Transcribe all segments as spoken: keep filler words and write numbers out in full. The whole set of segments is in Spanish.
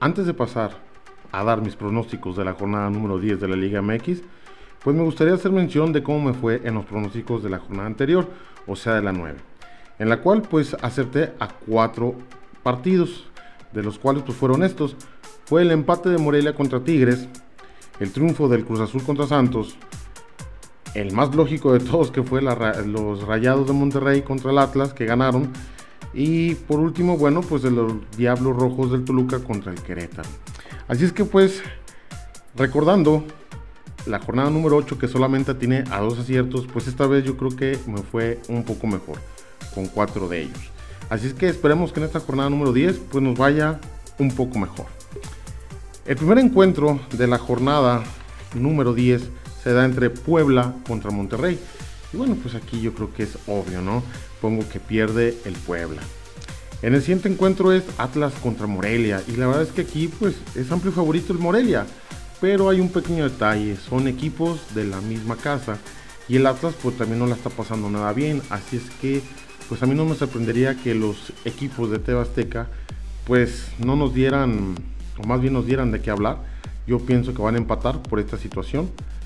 antes de pasar a dar mis pronósticos de la jornada número diez de la Liga M X, pues me gustaría hacer mención de cómo me fue en los pronósticos de la jornada anterior, o sea de la nueve, en la cual pues acerté a cuatro partidos, de los cuales pues fueron estos. Fue el empate de Morelia contra Tigres, el triunfo del Cruz Azul contra Santos, el más lógico de todos que fue la, los Rayados de Monterrey contra el Atlas, que ganaron, y por último, bueno, pues de los Diablos Rojos del Toluca contra el Querétaro. Así es que pues, recordando la jornada número ocho, que solamente atiné a dos aciertos, pues esta vez yo creo que me fue un poco mejor, con cuatro de ellos. Así es que esperemos que en esta jornada número diez pues nos vaya un poco mejor. El primer encuentro de la jornada número diez se da entre Puebla contra Monterrey. Y bueno, pues aquí yo creo que es obvio, ¿no? Pongo que pierde el Puebla. En el siguiente encuentro es Atlas contra Morelia. Y la verdad es que aquí pues es amplio favorito el Morelia. Pero hay un pequeño detalle, son equipos de la misma casa. Y el Atlas pues también no la está pasando nada bien. Así es que pues a mí no me sorprendería que los equipos de T V Azteca pues no nos dieran, o más bien nos dieran de qué hablar. Yo pienso que van a empatar por esta situación.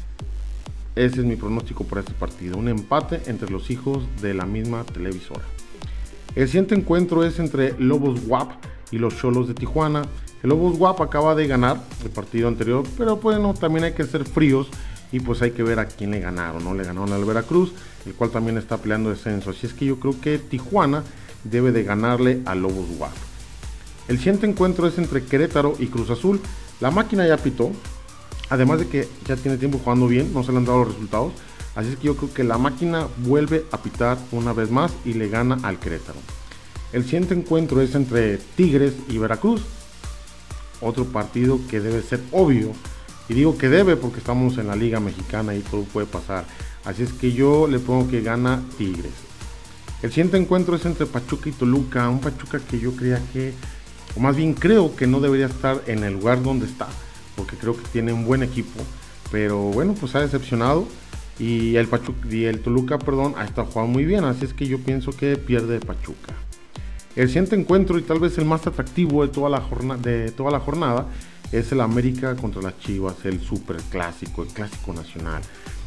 Ese es mi pronóstico por este partido, un empate entre los hijos de la misma televisora. El siguiente encuentro es entre Lobos W A P y los Xolos de Tijuana. El Lobos W A P acaba de ganar el partido anterior, pero bueno, también hay que ser fríos y pues hay que ver a quién le ganaron, ¿no? Le ganaron al Veracruz, el cual también está peleando descenso. Así es que yo creo que Tijuana debe de ganarle a Lobos W A P. El siguiente encuentro es entre Querétaro y Cruz Azul. La máquina ya pitó. Además de que ya tiene tiempo jugando bien, no se le han dado los resultados. Así es que yo creo que la máquina vuelve a pitar una vez más y le gana al Querétaro. El siguiente encuentro es entre Tigres y Veracruz. Otro partido que debe ser obvio. Y digo que debe porque estamos en la Liga Mexicana y todo puede pasar. Así es que yo le pongo que gana Tigres. El siguiente encuentro es entre Pachuca y Toluca. Un Pachuca que yo creía que, o más bien creo que no debería estar en el lugar donde está, porque creo que tiene un buen equipo, pero bueno, pues ha decepcionado y el Pachuca y el Toluca, perdón, ha estado jugando muy bien, así es que yo pienso que pierde Pachuca. El siguiente encuentro y tal vez el más atractivo de toda la jornada, de toda la jornada es el América contra las Chivas, el super clásico, el clásico nacional.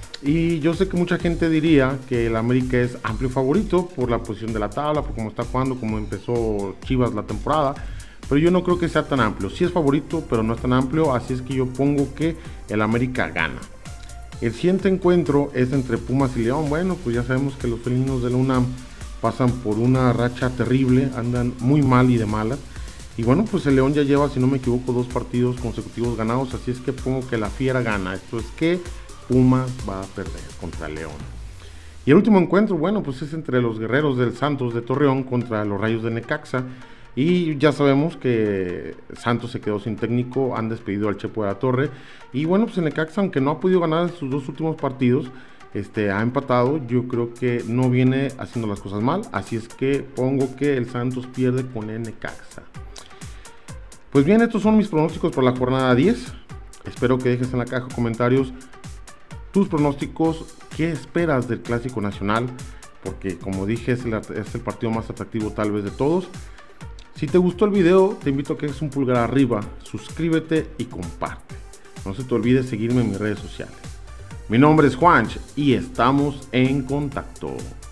Y yo sé que mucha gente diría que el América es amplio favorito por la posición de la tabla, por cómo está jugando, cómo empezó Chivas la temporada. Pero yo no creo que sea tan amplio. Sí es favorito, pero no es tan amplio. Así es que yo pongo que el América gana. El siguiente encuentro es entre Pumas y León. Bueno, pues ya sabemos que los felinos de la UNAM pasan por una racha terrible. Andan muy mal y de malas. Y bueno, pues el León ya lleva, si no me equivoco, dos partidos consecutivos ganados. Así es que pongo que la Fiera gana. Esto es que Pumas va a perder contra León. Y el último encuentro, bueno, pues es entre los Guerreros del Santos de Torreón contra los Rayos de Necaxa. Y ya sabemos que Santos se quedó sin técnico, han despedido al Chepo de la Torre. Y bueno, pues el Necaxa, aunque no ha podido ganar sus dos últimos partidos, este, ha empatado. Yo creo que no viene haciendo las cosas mal. Así es que pongo que el Santos pierde con el Necaxa. Pues bien, estos son mis pronósticos para la jornada diez. Espero que dejes en la caja de comentarios tus pronósticos. ¿Qué esperas del Clásico Nacional? Porque como dije, es el, es el partido más atractivo tal vez de todos. Si te gustó el video, te invito a que des un pulgar arriba, suscríbete y comparte. No se te olvide seguirme en mis redes sociales. Mi nombre es Juanch y estamos en contacto.